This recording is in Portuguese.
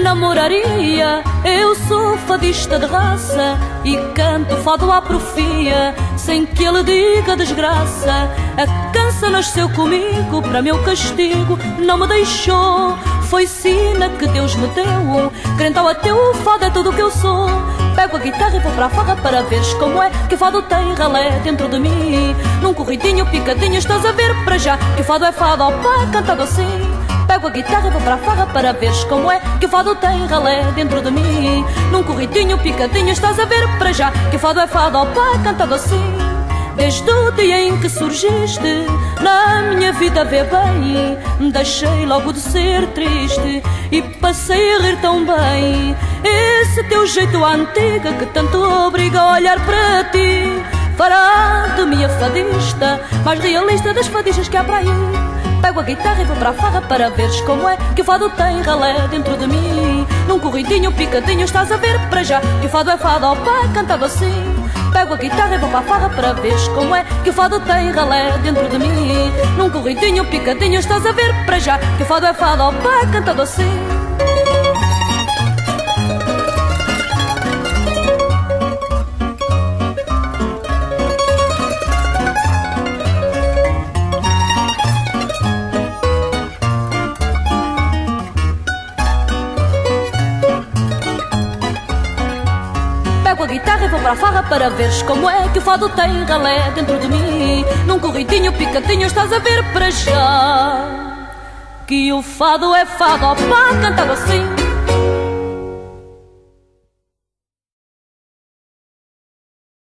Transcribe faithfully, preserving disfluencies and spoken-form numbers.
namoraria. Eu sou fadista de raça e canto fado à profia, sem que ele diga desgraça. A cansa nasceu comigo, para meu castigo não me deixou. Foi sina que Deus me deu, crente ao ateu, o fado é tudo o que eu sou. Pego a guitarra e vou para a farra para veres como é que o fado tem ralé dentro de mim. Num corridinho picadinho estás a ver para já que o fado é fado, opa, cantado assim. Pego a guitarra e vou para a farra para veres como é que o fado tem ralé dentro de mim. Num corridinho picadinho estás a ver para já que o fado é fado, opa, cantado assim. Desde o dia em que surgiste na minha vida, vê bem, deixei logo de ser triste e passei a rir tão bem. Esse teu jeito à antiga que tanto obriga a olhar para ti fará de mim a fadista mais realista das fadistas que há para aí. Pego a guitarra e vou para a farra para veres como é que o fado tem ralé dentro de mim. Num corridinho picadinho estás a ver para já que o fado é fado, opa, cantado assim. Pego a guitarra e vou para a farra para veres como é que o fado tem ralé dentro de mim. Num corridinho picadinho estás a ver para já que o fado é fado, opa, cantado assim. Pego a guitarra e vou para a farra para veres como é que o fado tem ralé dentro de mim. Num corridinho picadinho estás a ver para já que o fado é fado, opa, cantado assim.